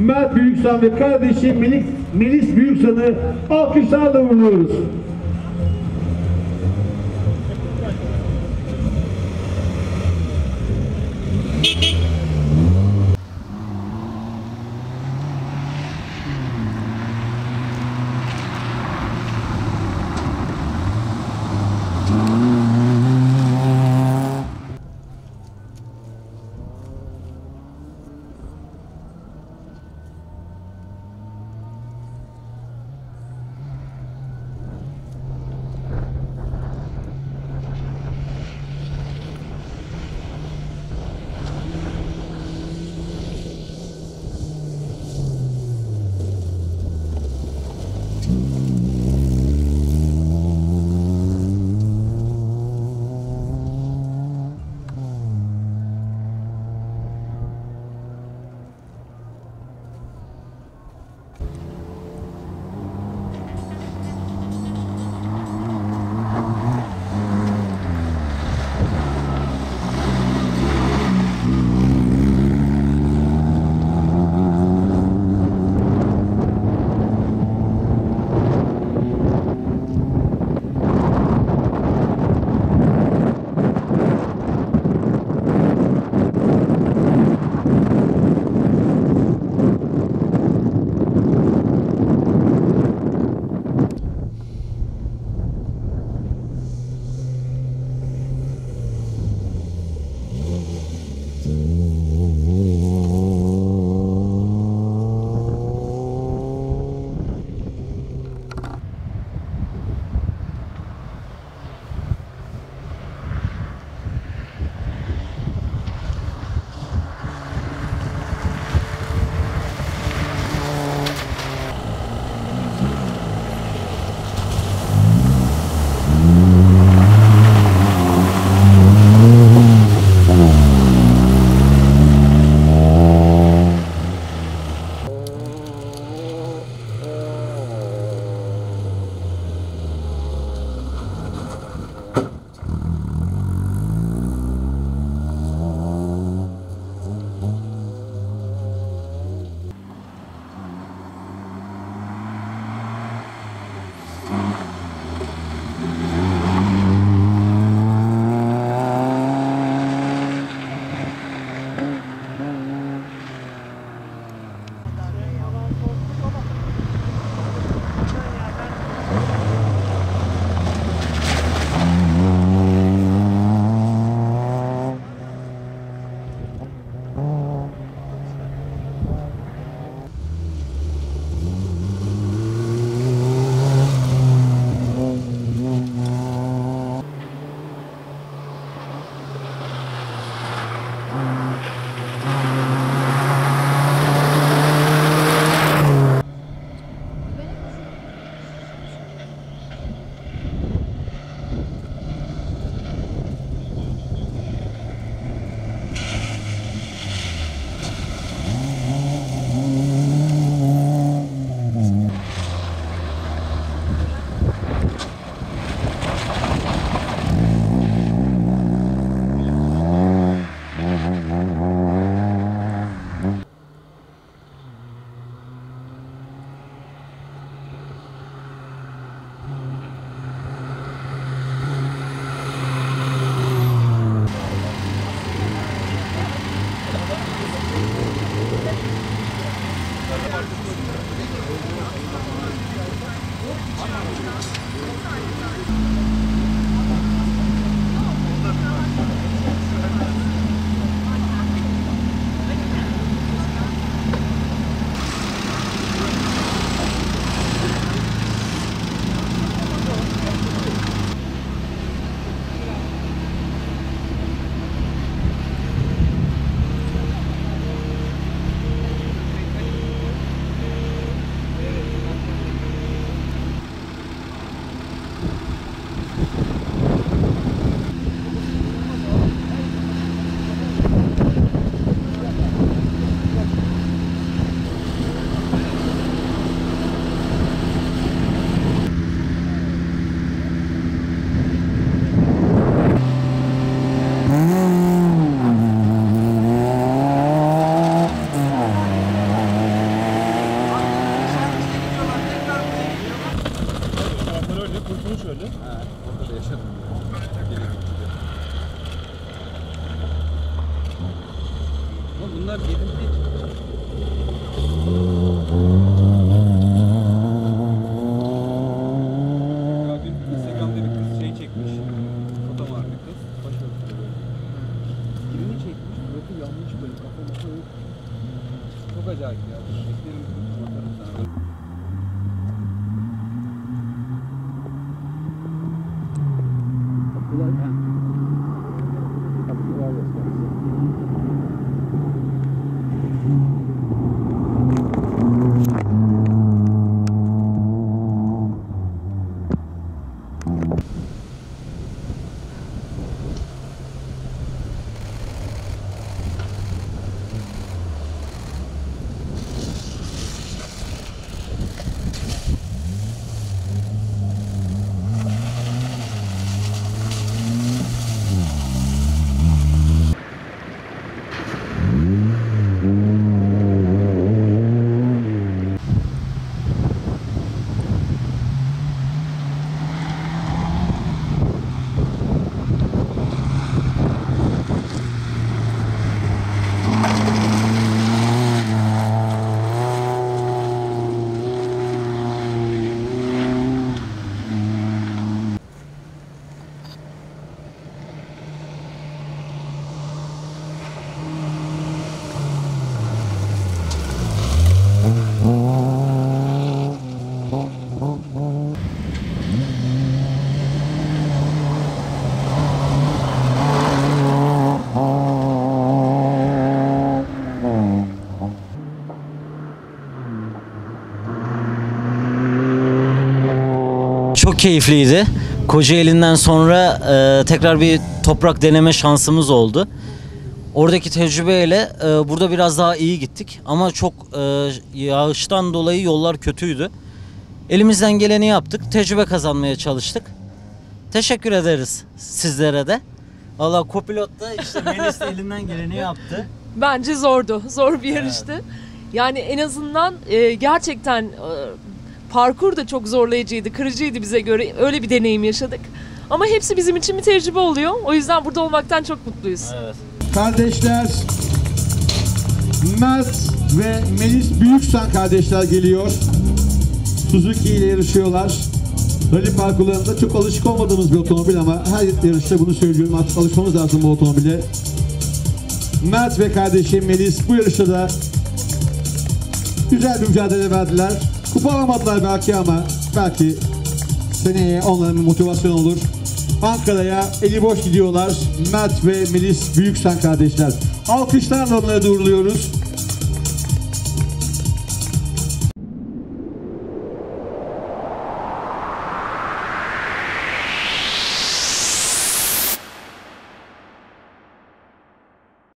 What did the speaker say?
Mert Büyüksan ve kardeşi Melis Büyüksan'ı alkışlarla uğurluyoruz. kurtuluş öyle. Ha, orada da yaşadım. Ama bunlar gelinti için. Ya dün Instagram'da bir kız şey çekmiş. Foto var bir kız. Başörtülü böyle. Birini çekmiş. Böyle yanmış böyle kafa yok. Çok acayip ya. Beklerim. Bakarım sana. Çok keyifliydi. Kocaeli'nden sonra tekrar bir toprak deneme şansımız oldu. Oradaki tecrübeyle burada biraz daha iyi gittik. Ama çok yağıştan dolayı yollar kötüydü. Elimizden geleni yaptık. Tecrübe kazanmaya çalıştık. Teşekkür ederiz sizlere de. Valla kopilot da işte Melis de elinden geleni yaptı. Bence zordu. Zor bir yarıştı. Yani en azından gerçekten parkur da çok zorlayıcıydı, kırıcıydı bize göre. Öyle bir deneyim yaşadık. Ama hepsi bizim için bir tecrübe oluyor. O yüzden burada olmaktan çok mutluyuz. Evet. Kardeşler Mert ve Melis Büyüksan kardeşler geliyor. Suzuki ile yarışıyorlar. Rally parkurlarında çok alışık olmadığımız bir otomobil ama her yarışta bunu söylüyorum. Artık alışmamız lazım bu otomobile. Mert ve kardeşi Melis bu yarışta da güzel bir mücadele verdiler. Kupa alamadılar belki ama belki seneye onların bir motivasyon olur. Ankara'ya eli boş gidiyorlar. Mert ve Melis Büyüksan kardeşler. Alkışlarla onları doğruluyoruz.